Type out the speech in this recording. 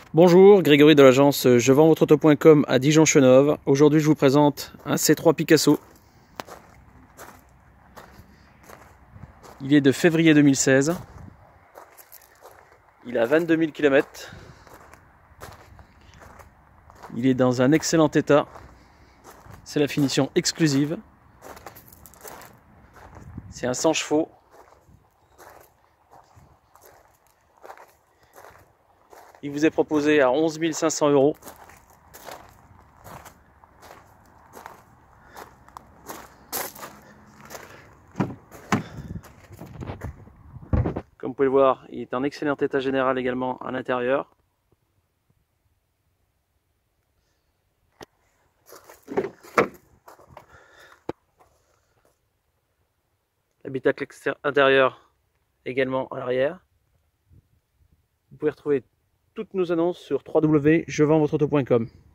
Bonjour, Grégory de l'agence jevendvotreauto.com à Dijon-Chenôve. Aujourd'hui, je vous présente un C3 Picasso. Il est de février 2016. Il a 22 000 km. Il est dans un excellent état. C'est la finition exclusive. C'est un 100 chevaux. Il vous est proposé à 11 500 €. Comme vous pouvez le voir, il est en excellent état général également à l'intérieur. L'habitacle intérieur également à l'arrière. Vous pouvez retrouver toutes nos annonces sur www.jevendvotreauto.com.